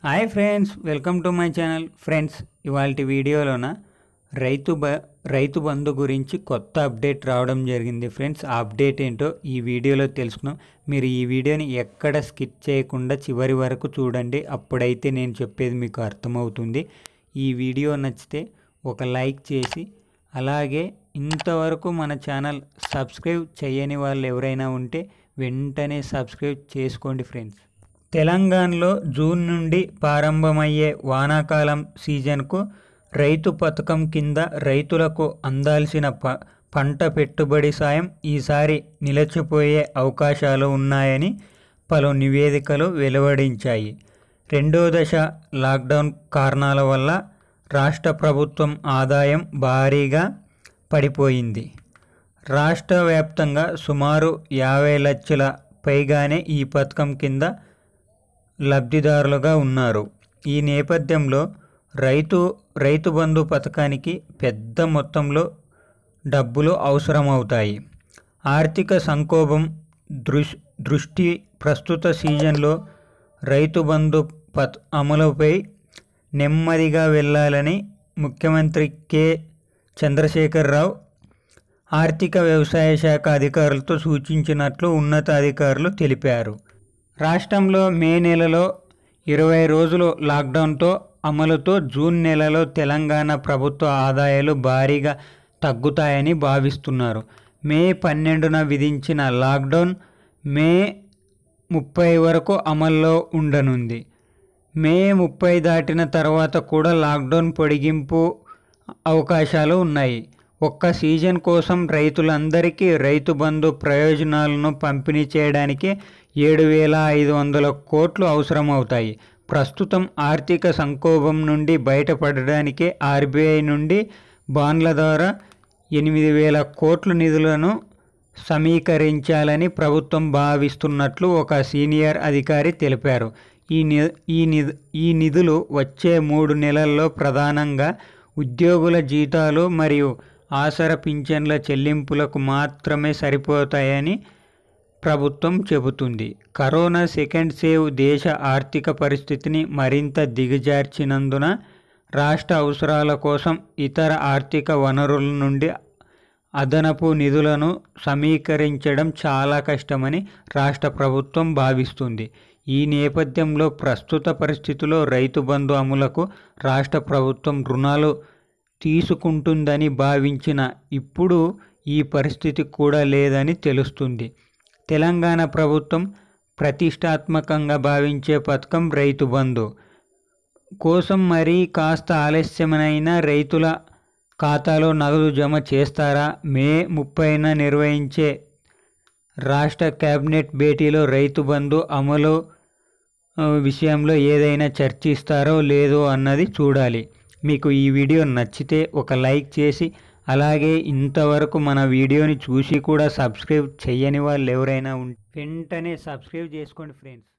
Hi friends, welcome to my channel. Friends, ఇవాల్టి వీడియోలోన రైతు బంధు గురించి కొత్త అప్డేట్ రావడం జరిగింది. ఫ్రెండ్స్, ఆ అప్డేట్ ఏంటో ఈ వీడియోలో తెలుసుకుందాం. మీరు ఈ వీడియోని ఎక్కడ స్కిప్ చేయకుండా చివరి వరకు చూడండి, అప్పుడైతే నేను చెప్పేది మీకు అర్థమవుతుంది. ఈ వీడియో నచ్చితే ఒక లైక్ చేసి, అలాగే ఇంతవరకు మన ఛానల్ సబ్స్క్రైబ్ చేయని వాళ్ళు ఎవరైనా ఉంటే వెంటనే సబ్స్క్రైబ్ చేసుకోండి. ఫ్రెండ్స్, తెలంగాణలో జూన్ నుండి ప్రారంభమయ్యే వానాకాలం సీజన్కు రైతు పథకం కింద రైతులకు అందాల్సిన పంట పెట్టుబడి సాయం ఈసారి నిలిచిపోయే అవకాశాలు ఉన్నాయని పలు నివేదికలు వెలువడించాయి. రెండో దశ లాక్డౌన్ కారణాల వల్ల రాష్ట్ర ప్రభుత్వం ఆదాయం భారీగా పడిపోయింది. రాష్ట్ర వ్యాప్తంగా సుమారు 50 లక్షల పైగానే ఈ పథకం కింద లబ్ధిదారులుగా ఉన్నారు. ఈ నేపథ్యంలో రైతు బంధు పథకానికి పెద్ద మొత్తంలో డబ్బులు అవసరమవుతాయి. ఆర్థిక సంక్షోభం దృష్టి ప్రస్తుత సీజన్లో రైతు బంధు అమలుపై నెమ్మదిగా వెళ్ళాలని ముఖ్యమంత్రి కె. చంద్రశేఖరరావు ఆర్థిక వ్యవసాయ శాఖ అధికారులతో సూచించినట్లు ఉన్నతాధికారులు తెలిపారు. రాష్ట్రంలో మే నెలలో 20 రోజులు లాక్డౌన్తో అమలుతో జూన్ నెలలో తెలంగాణ ప్రభుత్వ ఆదాయాలు భారీగా తగ్గుతాయని భావిస్తున్నారు. మే 12న విధించిన లాక్డౌన్ మే 30 వరకు అమల్లో ఉండనుంది. మే 30 దాటిన తర్వాత కూడా లాక్డౌన్ పొడిగింపు అవకాశాలు ఉన్నాయి. ఒక్క సీజన్ కోసం రైతులందరికీ రైతు బంధు ప్రయోజనాలను పంపిణీ చేయడానికి 7,500 కోట్లు అవసరమవుతాయి. ప్రస్తుతం ఆర్థిక సంక్షోభం నుండి బయటపడడానికి ఆర్బీఐ నుండి బాండ్ల ద్వారా 8,000 కోట్ల నిధులను సమీకరించాలని ప్రభుత్వం భావిస్తున్నట్లు ఒక సీనియర్ అధికారి తెలిపారు. ఈ నిధులు వచ్చే 3 నెలల్లో ప్రధానంగా ఉద్యోగుల జీతాలు మరియు ఆసరా పింఛన్ల చెల్లింపులకు మాత్రమే సరిపోతాయని ప్రభుత్వం చెబుతుంది. కరోనా సెకండ్ వేవ్ దేశ ఆర్థిక పరిస్థితిని మరింత దిగజార్చినందున రాష్ట్ర అవసరాల కోసం ఇతర ఆర్థిక వనరుల నుండి అదనపు నిధులను సమీకరించడం చాలా కష్టమని రాష్ట్ర ప్రభుత్వం భావిస్తుంది. ఈ నేపథ్యంలో ప్రస్తుత పరిస్థితుల్లో రైతు బంధు అమలుకు రాష్ట్ర ప్రభుత్వం రుణాలు తీసుకుంటుందని భావించిన ఇప్పుడు ఈ పరిస్థితి కూడా లేదని తెలుస్తుంది. తెలంగాణ ప్రభుత్వం ప్రతిష్టాత్మకంగా భావించే పథకం రైతు బంధు కోసం మరీ కాస్త ఆలస్యమైన రైతుల ఖాతాలో నగదు జమ చేస్తారా? మే 30న నిర్వహించే రాష్ట్ర కేబినెట్ భేటీలో రైతు బంధు అమలు విషయంలో ఏదైనా చర్చిస్తారో లేదో అన్నది చూడాలి. మీకు ఈ వీడియో నచ్చితే ఒక లైక్ చేసి, అలాగే ఇంతవరకు మన వీడియోని చూసి కూడా సబ్స్క్రైబ్ చేయని వాళ్ళు ఎవరైనా ఉంటే వెంటనే సబ్స్క్రైబ్ చేసుకోండి. ఫ్రెండ్స్.